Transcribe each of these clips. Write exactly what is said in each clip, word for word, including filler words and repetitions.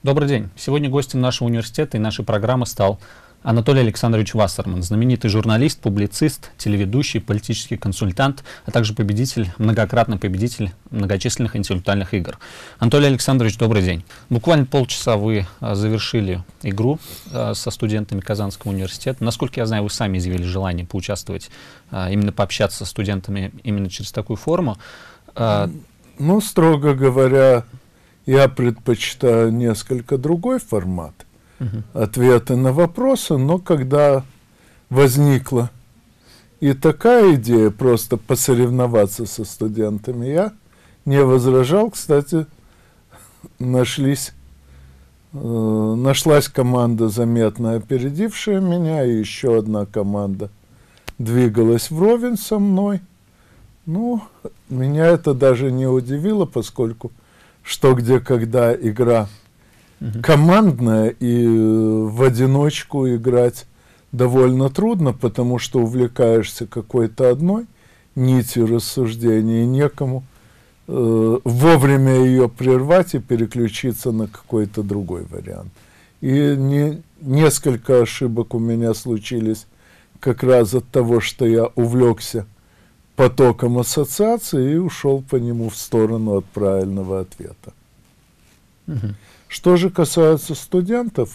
Добрый день. Сегодня гостем нашего университета и нашей программы стал Анатолий Александрович Вассерман, знаменитый журналист, публицист, телеведущий, политический консультант, а также победитель, многократный победитель многочисленных интеллектуальных игр. Анатолий Александрович, добрый день. Буквально полчаса вы а, завершили игру а, со студентами Казанского университета. Насколько я знаю, вы сами изъявили желание поучаствовать, а, именно пообщаться со студентами именно через такую форму. А, ну, строго говоря, я предпочитаю несколько другой формат. Ответы на вопросы, но когда возникла и такая идея просто посоревноваться со студентами, я не возражал. Кстати, нашлись, э, нашлась команда, заметно опередившая меня, и еще одна команда двигалась вровень со мной. Ну, меня это даже не удивило, поскольку что, где, когда игра командная, и в одиночку играть довольно трудно, потому что увлекаешься какой-то одной нитью рассуждения, и некому э, вовремя ее прервать и переключиться на какой-то другой вариант. И не, несколько ошибок у меня случились как раз от того, что я увлекся потоком ассоциаций и ушел по нему в сторону от правильного ответа. угу. Что же касается студентов,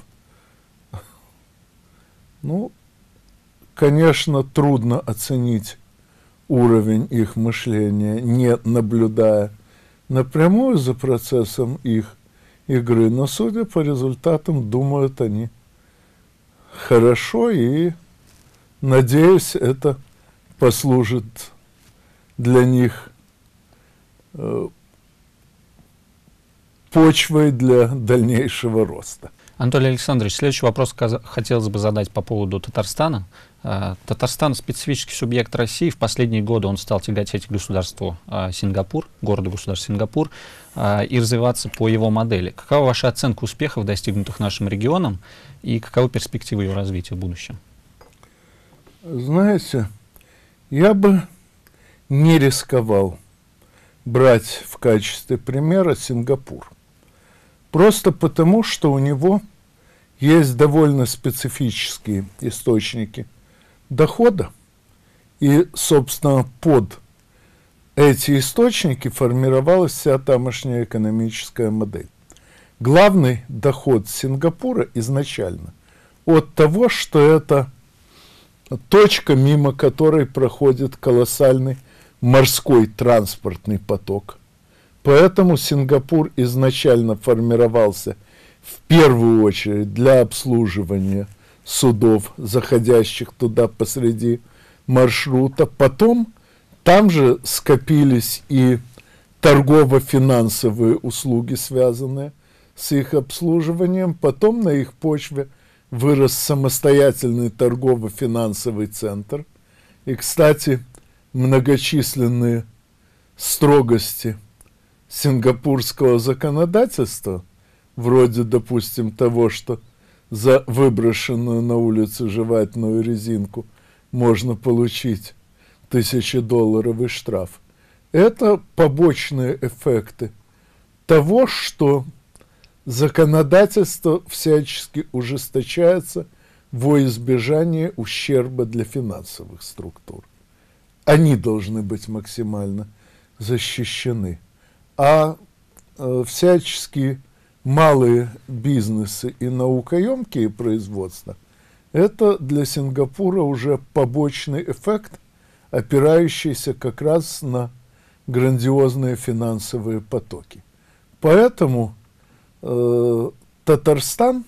ну, конечно, трудно оценить уровень их мышления, не наблюдая напрямую за процессом их игры, но, судя по результатам, думают они хорошо, и, надеюсь, это послужит для них э, почвой для дальнейшего роста. Анатолий Александрович, следующий вопрос хотелось бы задать по поводу Татарстана. Татарстан — специфический субъект России. В последние годы он стал тяготеть к государству Сингапур, городу-государству Сингапур, и развиваться по его модели. Какова ваша оценка успехов, достигнутых нашим регионом, и каковы перспективы его развития в будущем? Знаете, я бы не рисковал брать в качестве примера Сингапур. Просто потому, что у него есть довольно специфические источники дохода, и, собственно, под эти источники формировалась вся тамошняя экономическая модель. Главный доход Сингапура изначально от того, что это точка, мимо которой проходит колоссальный морской транспортный поток. Поэтому Сингапур изначально формировался в первую очередь для обслуживания судов, заходящих туда посреди маршрута. Потом там же скопились и торгово-финансовые услуги, связанные с их обслуживанием. Потом на их почве вырос самостоятельный торгово-финансовый центр. И, кстати, многочисленные строгости сингапурского законодательства, вроде, допустим, того, что за выброшенную на улицу жевательную резинку можно получить тысячедолларовый штраф, это побочные эффекты того, что законодательство всячески ужесточается во избежание ущерба для финансовых структур. Они должны быть максимально защищены. А э, всяческие малые бизнесы и наукоемкие производства – это для Сингапура уже побочный эффект, опирающийся как раз на грандиозные финансовые потоки. Поэтому э, Татарстан,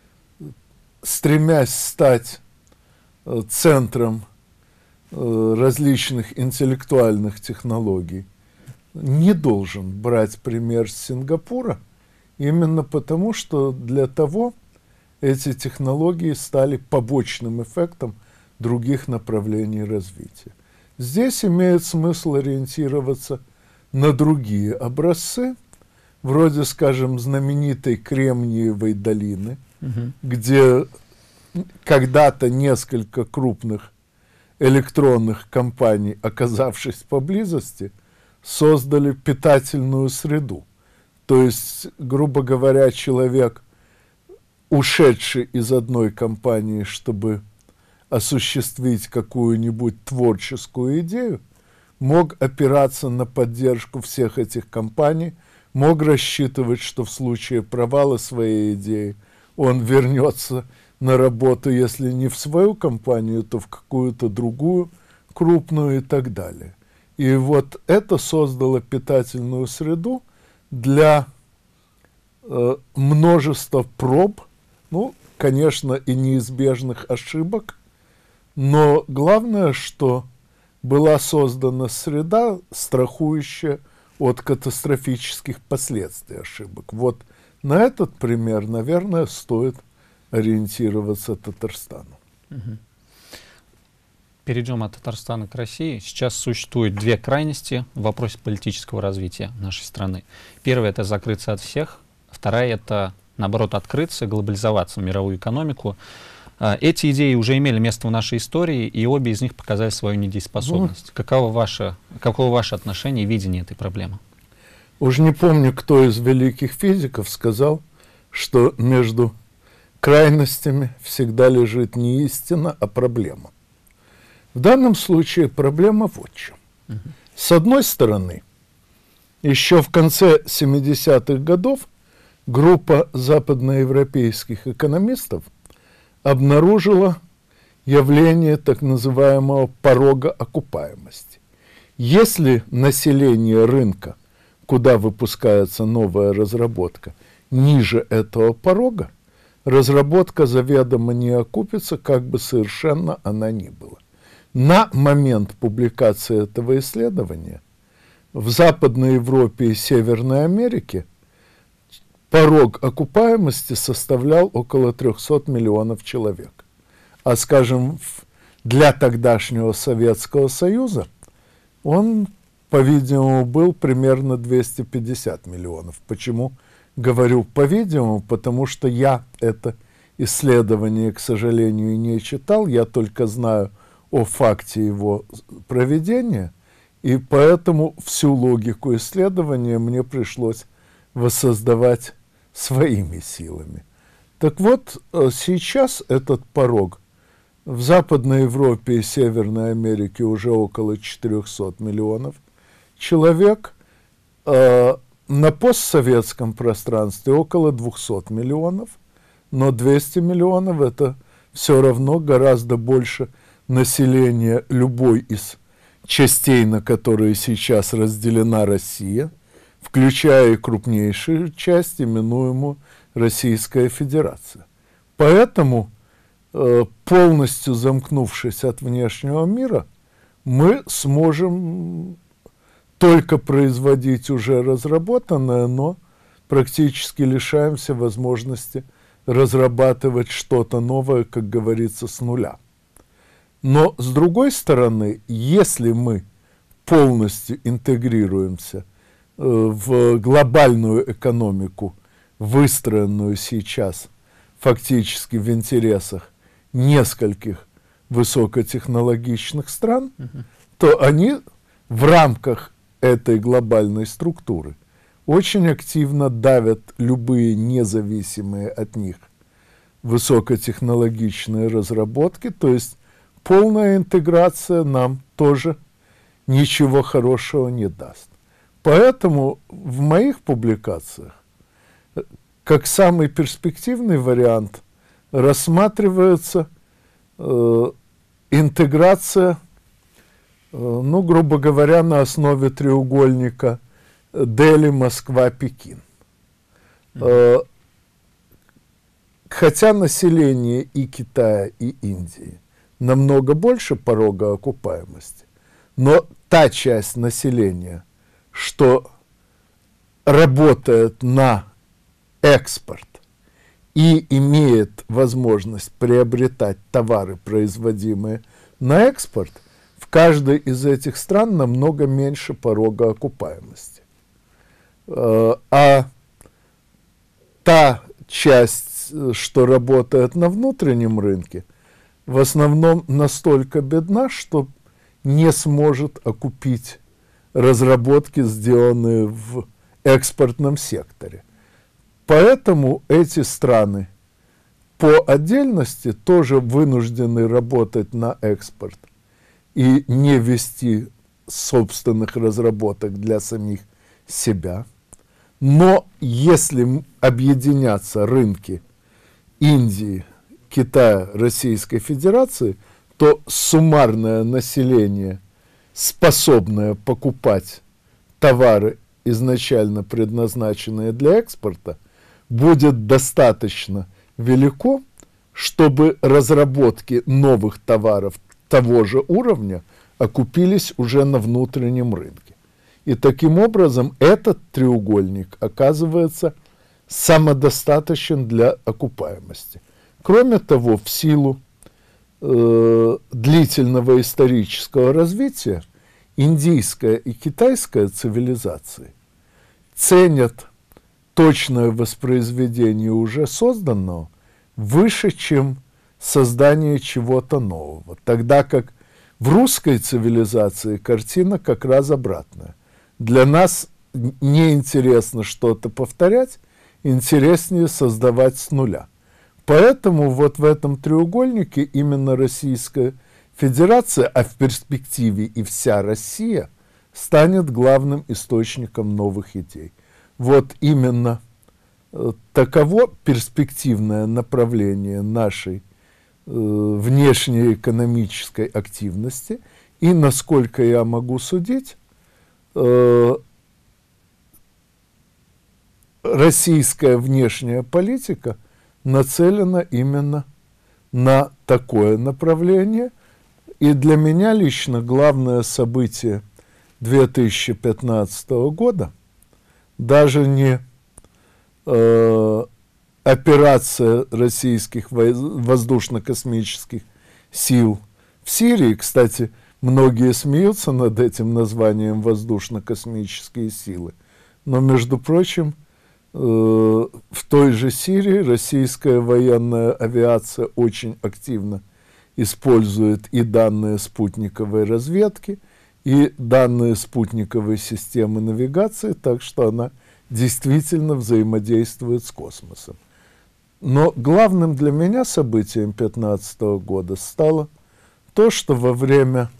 стремясь стать э, центром э, различных интеллектуальных технологий, не должен брать пример с Сингапура, именно потому, что для того эти технологии стали побочным эффектом других направлений развития. Здесь имеет смысл ориентироваться на другие образцы, вроде, скажем, знаменитой Кремниевой долины, угу. где когда-то несколько крупных электронных компаний, оказавшись поблизости, создали питательную среду. То есть, грубо говоря, человек ушедший из одной компании, чтобы осуществить какую-нибудь творческую идею, мог опираться на поддержку всех этих компаний, мог рассчитывать, что в случае провала своей идеи он вернется на работу, если не в свою компанию, то в какую-то другую, крупную и так далее. И вот это создало питательную среду для э, множества проб, ну, конечно, и неизбежных ошибок, но главное, что была создана среда, страхующая от катастрофических последствий ошибок. Вот на этот пример, наверное, стоит ориентироваться Татарстану. Угу. Перейдем от Татарстана к России. Сейчас существует две крайности в вопросе политического развития нашей страны. Первая — это закрыться от всех. Вторая — это, наоборот, открыться, глобализоваться в мировую экономику. Эти идеи уже имели место в нашей истории, и обе из них показали свою недееспособность. Ну, каково ваше, каково ваше отношение и видение этой проблемы? Уж не помню, кто из великих физиков сказал, что между крайностями всегда лежит не истина, а проблема. В данном случае проблема вот в чем. Uh-huh. С одной стороны, еще в конце семидесятых годов группа западноевропейских экономистов обнаружила явление так называемого порога окупаемости. Если население рынка, куда выпускается новая разработка, ниже этого порога, разработка заведомо не окупится, как бы совершенно она ни была. На момент публикации этого исследования в Западной Европе и Северной Америке порог окупаемости составлял около трёхсот миллионов человек. А, скажем, для тогдашнего Советского Союза он, по-видимому, был примерно двести пятьдесят миллионов. Почему говорю «по-видимому»? Потому что я это исследование, к сожалению, не читал, я только знаю о факте его проведения, и поэтому всю логику исследования мне пришлось воссоздавать своими силами. Так вот, сейчас этот порог в Западной Европе и Северной Америке уже около четырёхсот миллионов человек, э, на постсоветском пространстве около двухсот миллионов, но двести миллионов — это все равно гораздо больше населения любой из частей, на которые сейчас разделена Россия, включая и крупнейшую часть, именуемую Российская Федерация. Поэтому, э, полностью замкнувшись от внешнего мира, мы сможем только производить уже разработанное, но практически лишаемся возможности разрабатывать что-то новое, как говорится, с нуля. Но, с другой стороны, если мы полностью интегрируемся э, в глобальную экономику, выстроенную сейчас фактически в интересах нескольких высокотехнологичных стран, uh-huh. то они в рамках этой глобальной структуры очень активно давят любые независимые от них высокотехнологичные разработки, то есть полная интеграция нам тоже ничего хорошего не даст. Поэтому в моих публикациях как самый перспективный вариант рассматривается э, интеграция, э, ну, грубо говоря, на основе треугольника Дели, Москва, Пекин. Mm-hmm. Э, хотя население и Китая, и Индии намного больше порога окупаемости, но та часть населения, что работает на экспорт и имеет возможность приобретать товары, производимые на экспорт, в каждой из этих стран намного меньше порога окупаемости. А та часть, что работает на внутреннем рынке, в основном настолько бедна, что не сможет окупить разработки, сделанные в экспортном секторе. Поэтому эти страны по отдельности тоже вынуждены работать на экспорт и не вести собственных разработок для самих себя. Но если объединятся рынки Индии, Китая, Российской Федерации, то суммарное население, способное покупать товары, изначально предназначенные для экспорта, будет достаточно велико, чтобы разработки новых товаров того же уровня окупились уже на внутреннем рынке. И таким образом этот треугольник оказывается самодостаточен для окупаемости. Кроме того, в силу э, длительного исторического развития индийская и китайская цивилизации ценят точное воспроизведение уже созданного выше, чем создание чего-то нового. Тогда как в русской цивилизации картина как раз обратная. Для нас неинтересно что-то повторять, интереснее создавать с нуля. Поэтому вот в этом треугольнике именно Российская Федерация, а в перспективе и вся Россия, станет главным источником новых идей. Вот именно э, таково перспективное направление нашей э, внешнеэкономической активности. И, насколько я могу судить, э, российская внешняя политика нацелена именно на такое направление. И для меня лично главное событие две тысячи пятнадцатого года даже не э, операция российских воздушно-космических сил в Сирии. Кстати, многие смеются над этим названием воздушно-космические силы. Но, между прочим, э, в той же Сирии российская военная авиация очень активно использует и данные спутниковой разведки, и данные спутниковой системы навигации, так что она действительно взаимодействует с космосом. Но главным для меня событием две тысячи пятнадцатого года стало то, что во время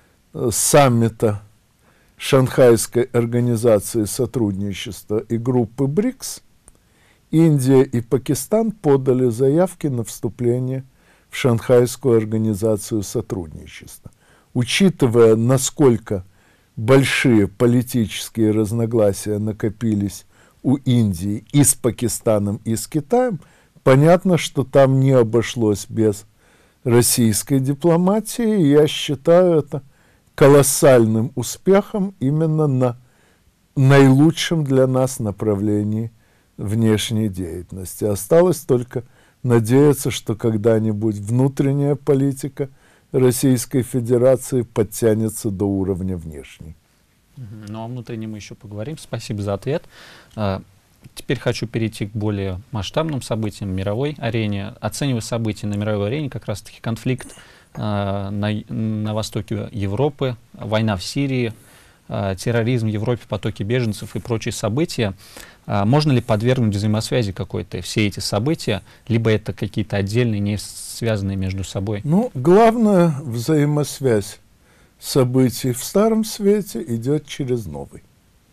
саммита Шанхайской организации сотрудничества и группы БРИКС Индия и Пакистан подали заявки на вступление в Шанхайскую организацию сотрудничества. Учитывая, насколько большие политические разногласия накопились у Индии и с Пакистаном, и с Китаем, понятно, что там не обошлось без российской дипломатии. Я считаю это колоссальным успехом именно на наилучшем для нас направлении внешней деятельности. Осталось только надеяться, что когда-нибудь внутренняя политика Российской Федерации подтянется до уровня внешней. Ну, о внутреннем мы еще поговорим. Спасибо за ответ. Теперь хочу перейти к более масштабным событиям, мировой арене. Оценивая события на мировой арене, как раз-таки конфликт на, на востоке Европы, война в Сирии, терроризм в Европе, потоки беженцев и прочие события. Можно ли подвергнуть взаимосвязи какой-то все эти события, либо это какие-то отдельные, не связанные между собой? Ну, главная взаимосвязь событий в Старом Свете идет через Новый.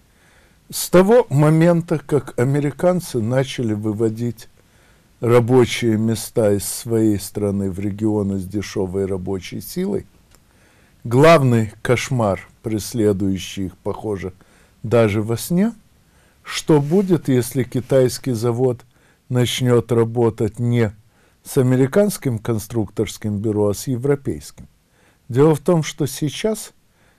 С того момента, как американцы начали выводить рабочие места из своей страны в регионы с дешевой рабочей силой, главный кошмар, преследующий их, похоже, даже во сне, что будет, если китайский завод начнет работать не с американским конструкторским бюро, а с европейским. Дело в том, что сейчас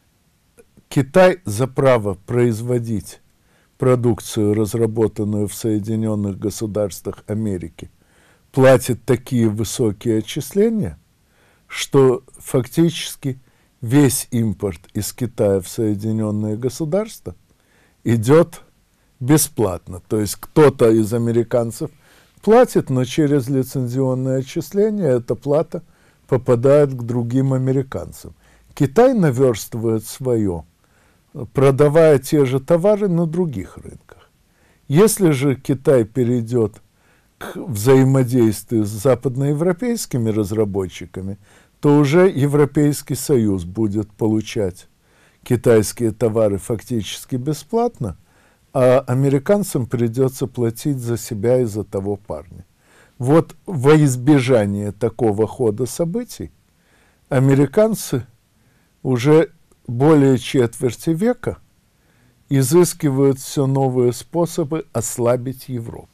Китай за право производить продукцию, разработанную в Соединенных Государствах Америки, платит такие высокие отчисления, что фактически весь импорт из Китая в Соединенные Государства идет бесплатно. То есть кто-то из американцев платит, но через лицензионное отчисление эта плата попадает к другим американцам. Китай наверстывает свое, продавая те же товары на других рынках. Если же Китай перейдет к взаимодействию с западноевропейскими разработчиками, то уже Европейский Союз будет получать китайские товары фактически бесплатно, а американцам придется платить за себя и за того парня. Вот во избежание такого хода событий американцы уже более четверти века изыскивают все новые способы ослабить Европу.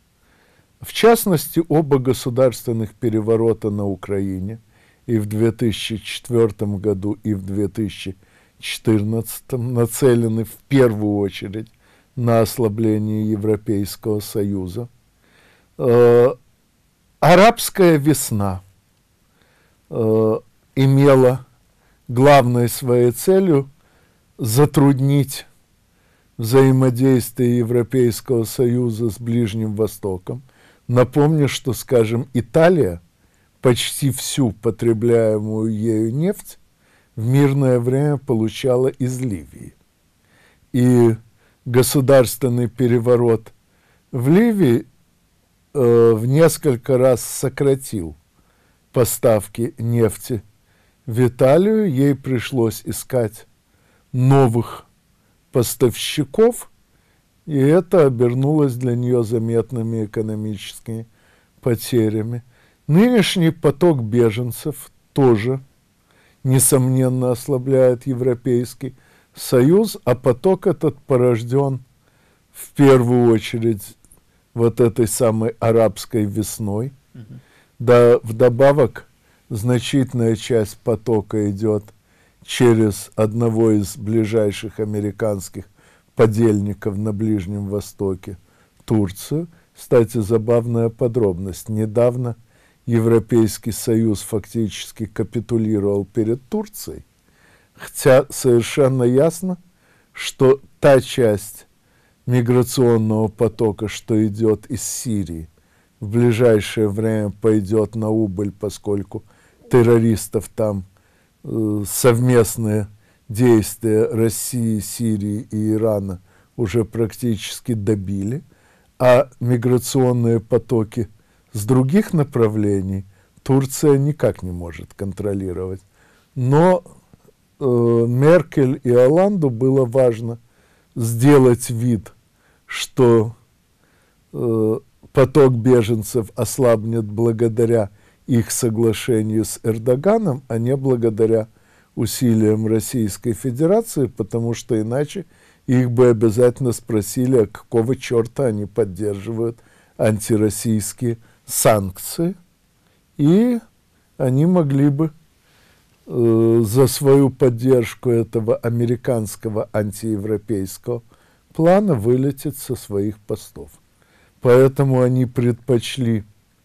В частности, оба государственных переворота на Украине и в две тысячи четвёртом году, и в две тысячи четырнадцатом нацелены в первую очередь на ослабление Европейского Союза. Э, арабская весна э, имела главной своей целью затруднить взаимодействие Европейского Союза с Ближним Востоком. Напомню, что, скажем, Италия почти всю потребляемую ею нефть в мирное время получала из Ливии. И государственный переворот в Ливии э, в несколько раз сократил поставки нефти в Италию. Ей пришлось искать новых поставщиков, и это обернулось для нее заметными экономическими потерями. Нынешний поток беженцев тоже, несомненно, ослабляет Европейский Союз, а поток этот порожден в первую очередь вот этой самой арабской весной. Mm-hmm. Да, вдобавок, значительная часть потока идет через одного из ближайших американских подельников на Ближнем Востоке, Турцию. Кстати, забавная подробность. Недавно Европейский Союз фактически капитулировал перед Турцией, хотя совершенно ясно, что та часть миграционного потока, что идет из Сирии, в ближайшее время пойдет на убыль, поскольку террористов там э, совместные действия России, Сирии и Ирана уже практически добили, а миграционные потоки с других направлений Турция никак не может контролировать. Но э, Меркель и Олланду было важно сделать вид, что э, поток беженцев ослабнет благодаря их соглашению с Эрдоганом, а не благодаря усилиям Российской Федерации, потому что иначе их бы обязательно спросили, а какого черта они поддерживают антироссийские санкции, и они могли бы э, за свою поддержку этого американского антиевропейского плана вылететь со своих постов. Поэтому они предпочли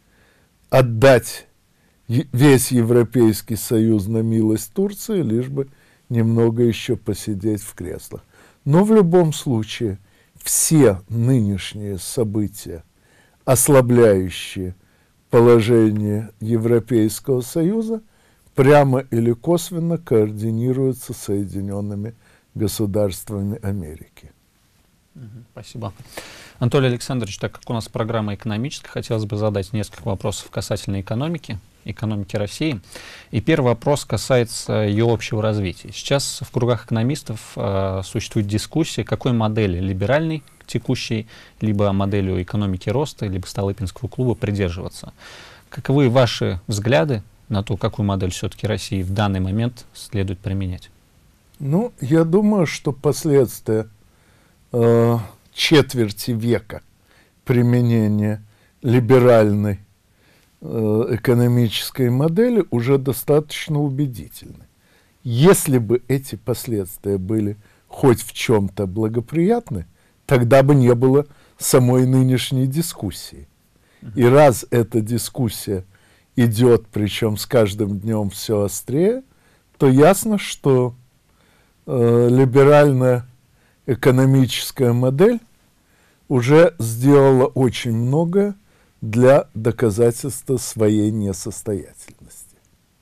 отдать весь Европейский Союз на милость Турции, лишь бы немного еще посидеть в креслах. Но в любом случае все нынешние события, ослабляющие положение Европейского Союза, прямо или косвенно координируются Соединенными Государствами Америки. Спасибо. Анатолий Александрович, так как у нас программа экономическая, хотелось бы задать несколько вопросов касательно экономики, экономики России. И первый вопрос касается ее общего развития. Сейчас в кругах экономистов э, существует дискуссия, какой модели, либеральной, текущей, либо моделью экономики роста, либо Столыпинского клуба придерживаться. Каковы ваши взгляды на то, какую модель все-таки России в данный момент следует применять? Ну, я думаю, что последствия э, четверти века применения либеральной э, экономической модели уже достаточно убедительны. Если бы эти последствия были хоть в чем-то благоприятны, тогда бы не было самой нынешней дискуссии. И раз эта дискуссия идет, причем с каждым днем все острее, то ясно, что э, либеральная экономическая модель уже сделала очень многое для доказательства своей несостоятельности.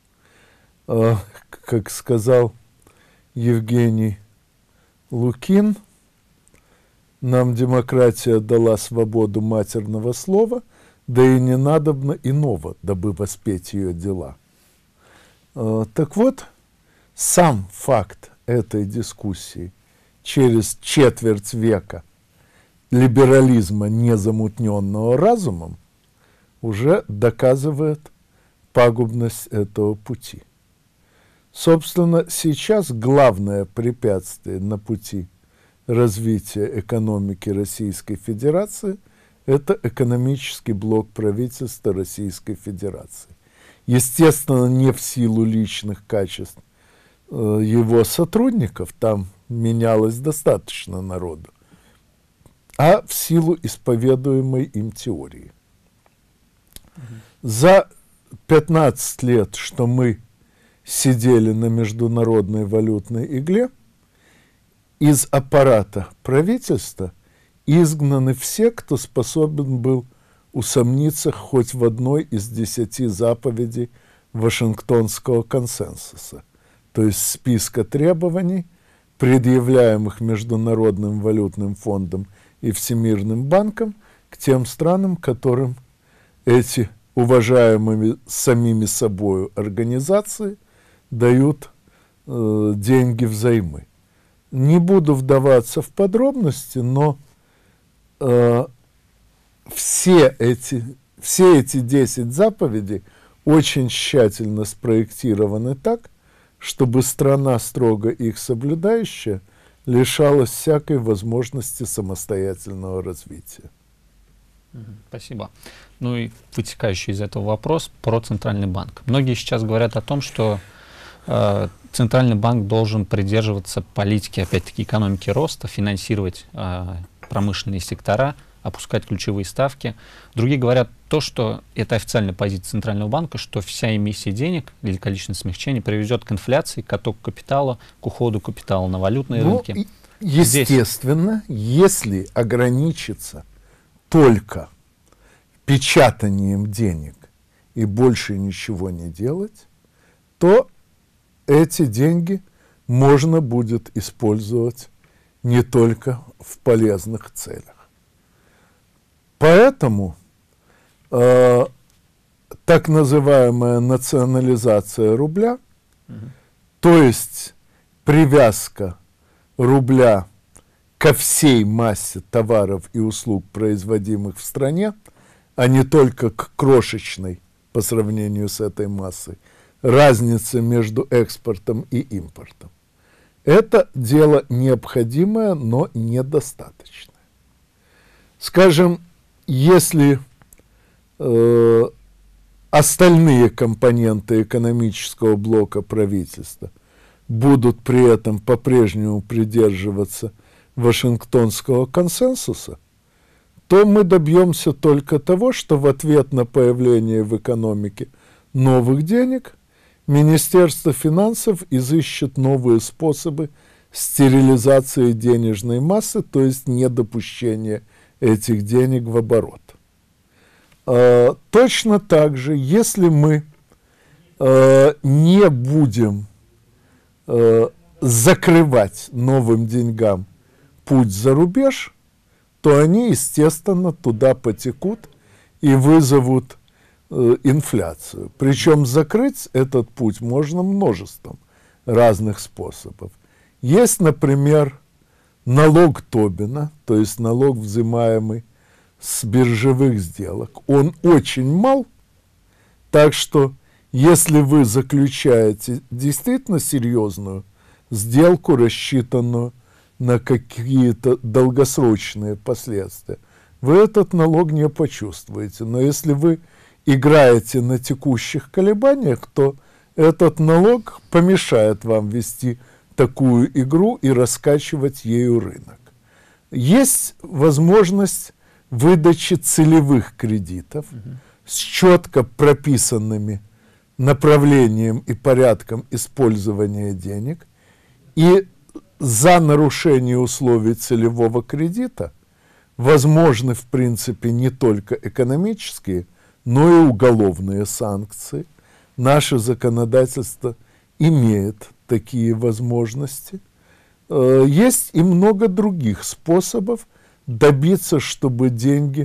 Э, как сказал Евгений Лукин, нам демократия дала свободу матерного слова, да и не надобно иного, дабы воспеть ее дела. Так вот, сам факт этой дискуссии через четверть века либерализма, незамутненного разумом, уже доказывает пагубность этого пути. Собственно, сейчас главное препятствие на пути развития экономики Российской Федерации – это экономический блок правительства Российской Федерации. Естественно, не в силу личных качеств э, его сотрудников, там менялось достаточно народу, а в силу исповедуемой им теории. За пятнадцать лет, что мы сидели на международной валютной игле, из аппарата правительства изгнаны все, кто способен был усомниться хоть в одной из десяти заповедей Вашингтонского консенсуса, то есть списка требований, предъявляемых Международным валютным фондом и Всемирным банком к тем странам, которым эти уважаемыми самими собою организации дают э, деньги взаймы. Не буду вдаваться в подробности, но э, все эти, все эти десять заповедей очень тщательно спроектированы так, чтобы страна, строго их соблюдающая, лишалась всякой возможности самостоятельного развития. Спасибо. Ну и вытекающий из этого вопрос про Центральный банк. Многие сейчас говорят о том, что э, Центральный банк должен придерживаться политики, опять-таки, экономики роста, финансировать э, промышленные сектора, опускать ключевые ставки. Другие говорят то, что это официальная позиция Центрального банка, что вся эмиссия денег или количественное смягчение приведет к инфляции, к оттоку капитала, к уходу капитала на валютные ну, рынки. Естественно, Здесь... если ограничиться только печатанием денег и больше ничего не делать, то эти деньги можно будет использовать не только в полезных целях. Поэтому э, так называемая национализация рубля, угу. то есть привязка рубля ко всей массе товаров и услуг, производимых в стране, а не только к крошечной, по сравнению с этой массой, разнице между экспортом и импортом. Это дело необходимое, но недостаточное. Скажем, если э, остальные компоненты экономического блока правительства будут при этом по-прежнему придерживаться Вашингтонского консенсуса, то мы добьемся только того, что в ответ на появление в экономике новых денег Министерство финансов изыщет новые способы стерилизации денежной массы, то есть недопущения этих денег в оборот. А, точно так же, если мы а, не будем а, закрывать новым деньгам путь за рубеж, то они, естественно, туда потекут и вызовут э, инфляцию. Причем закрыть этот путь можно множеством разных способов. Есть, например, налог Тобина, то есть налог, взимаемый с биржевых сделок. Он очень мал, так что если вы заключаете действительно серьезную сделку, рассчитанную на какие-то долгосрочные последствия, вы этот налог не почувствуете. Но если вы играете на текущих колебаниях, то этот налог помешает вам вести такую игру и раскачивать ею рынок. Есть возможность выдачи целевых кредитов угу. с четко прописанными направлением и порядком использования денег, и за нарушение условий целевого кредита возможны, в принципе, не только экономические, но и уголовные санкции. Наше законодательство имеет такие возможности. Есть и много других способов добиться, чтобы деньги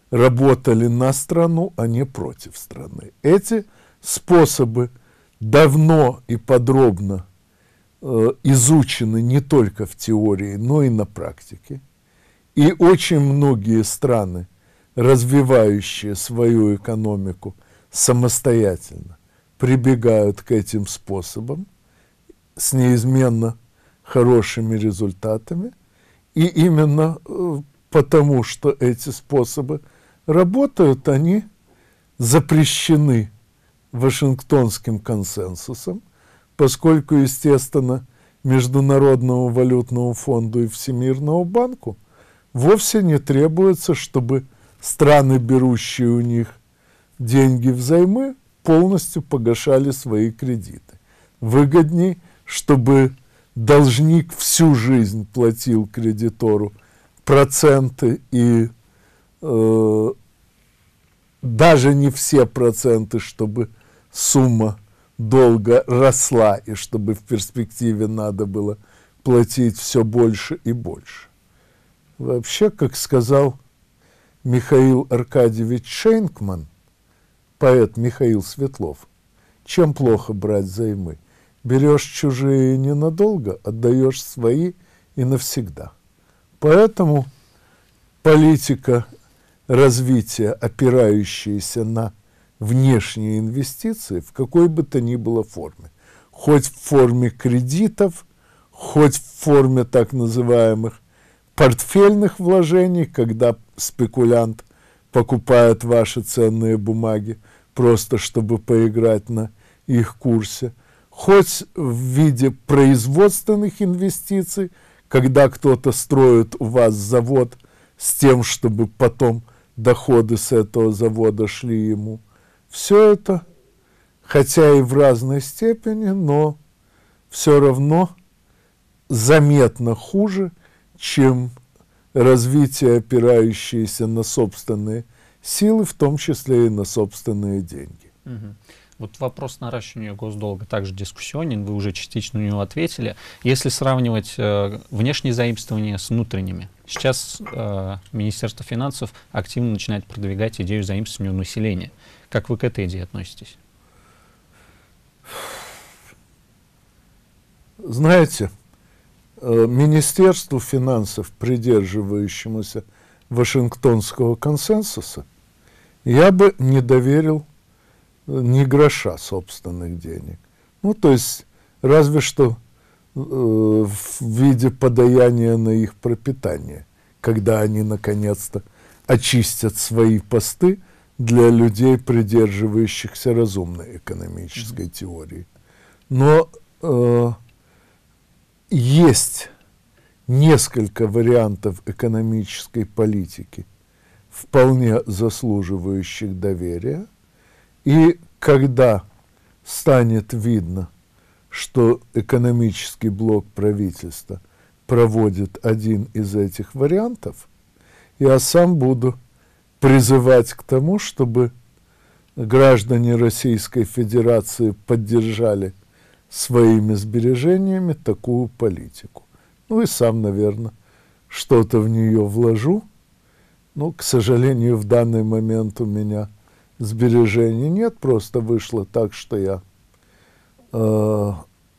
работали на страну, а не против страны. Эти способы давно и подробно э, изучены не только в теории, но и на практике. И очень многие страны, развивающие свою экономику самостоятельно, прибегают к этим способам с неизменно хорошими результатами. И именно э, потому, что эти способы работают, они запрещены Вашингтонским консенсусом, поскольку, естественно, Международному валютному фонду и Всемирному банку вовсе не требуется, чтобы страны, берущие у них деньги взаймы, полностью погашали свои кредиты. Выгодней, чтобы должник всю жизнь платил кредитору проценты и э, даже не все проценты, чтобы сумма долга росла и чтобы в перспективе надо было платить все больше и больше. Вообще, как сказал Михаил Аркадьевич Шейнкман, поэт Михаил Светлов, чем плохо брать займы? Берешь чужие ненадолго, отдаешь свои и навсегда. Поэтому политика развития, опирающаяся на внешние инвестиции, в какой бы то ни было форме, хоть в форме кредитов, хоть в форме так называемых портфельных вложений, когда спекулянт покупает ваши ценные бумаги просто чтобы поиграть на их курсе, хоть в виде производственных инвестиций, когда кто-то строит у вас завод с тем, чтобы потом доходы с этого завода шли ему. Все это, хотя и в разной степени, но все равно заметно хуже, чем развитие, опирающееся на собственные силы, в том числе и на собственные деньги. Угу. Вот вопрос наращивания госдолга также дискуссионен, вы уже частично на него ответили. Если сравнивать э, внешние заимствования с внутренними, сейчас э, Министерство финансов активно начинает продвигать идею заимствования у населения. Как вы к этой идее относитесь? Знаете, э, Министерству финансов, придерживающемуся Вашингтонского консенсуса, я бы не доверил ни гроша собственных денег. Ну, то есть, разве что э, в виде подаяния на их пропитание, когда они, наконец-то, очистят свои посты для людей, придерживающихся разумной экономической mm-hmm. теории. Но э, есть несколько вариантов экономической политики, вполне заслуживающих доверия. И когда станет видно, что экономический блок правительства проводит один из этих вариантов, я сам буду призывать к тому, чтобы граждане Российской Федерации поддержали своими сбережениями такую политику. Ну и сам, наверное, что-то в нее вложу. Но, к сожалению, в данный момент у меня сбережений нет, просто вышло так, что я э,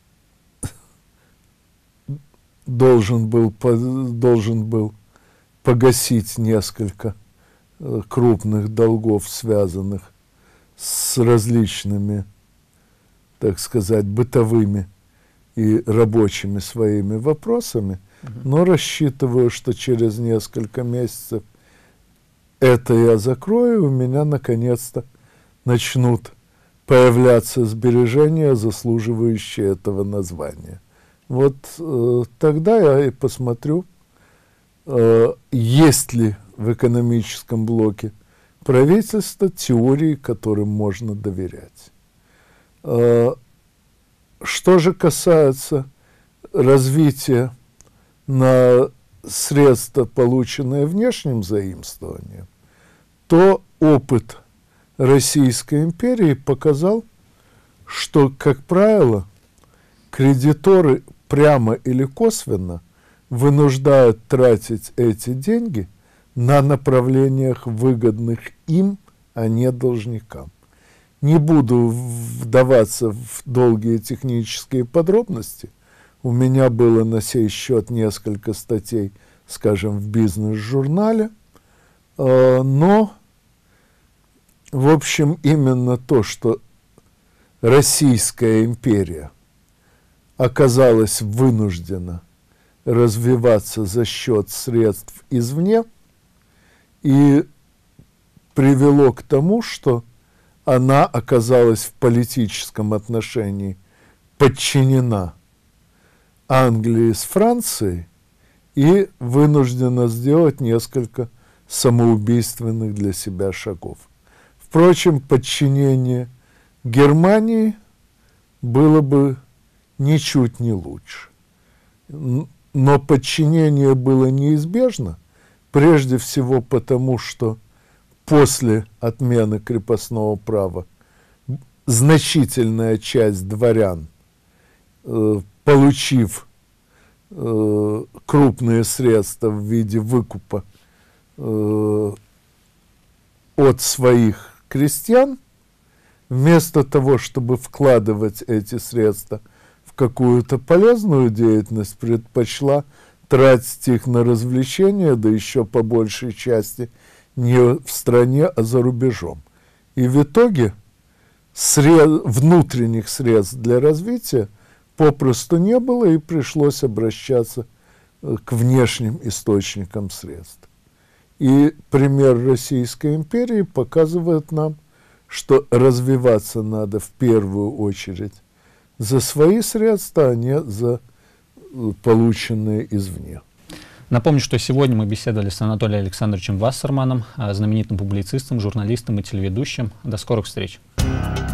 должен был, по, должен был погасить несколько э, крупных долгов, связанных с различными, так сказать, бытовыми и рабочими своими вопросами, угу. но рассчитываю, что через несколько месяцев это я закрою, у меня наконец-то начнут появляться сбережения, заслуживающие этого названия. Вот э, тогда я и посмотрю, э, есть ли в экономическом блоке правительства теории, которым можно доверять. Э, что же касается развития на средства, полученные внешним заимствованием, то опыт Российской империи показал, что, как правило, кредиторы прямо или косвенно вынуждают тратить эти деньги на направлениях, выгодных им, а не должникам. Не буду вдаваться в долгие технические подробности. У меня было на сей счет несколько статей, скажем, в бизнес-журнале, но, в общем, именно то, что Российская империя оказалась вынуждена развиваться за счет средств извне и привело к тому, что она оказалась в политическом отношении подчинена Англии с Францией и вынуждена сделать несколько самоубийственных для себя шагов. Впрочем, подчинение Германии было бы ничуть не лучше. Но подчинение было неизбежно, прежде всего потому, что после отмены крепостного права значительная часть дворян, э, получив э, крупные средства в виде выкупа э, от своих крестьян, вместо того, чтобы вкладывать эти средства в какую-то полезную деятельность, предпочла тратить их на развлечения, да еще по большей части не в стране, а за рубежом. И в итоге сред... внутренних средств для развития попросту не было, и пришлось обращаться к внешним источникам средств. И пример Российской империи показывает нам, что развиваться надо в первую очередь за свои средства, а не за полученные извне. Напомню, что сегодня мы беседовали с Анатолием Александровичем Вассерманом, знаменитым публицистом, журналистом и телеведущим. До скорых встреч!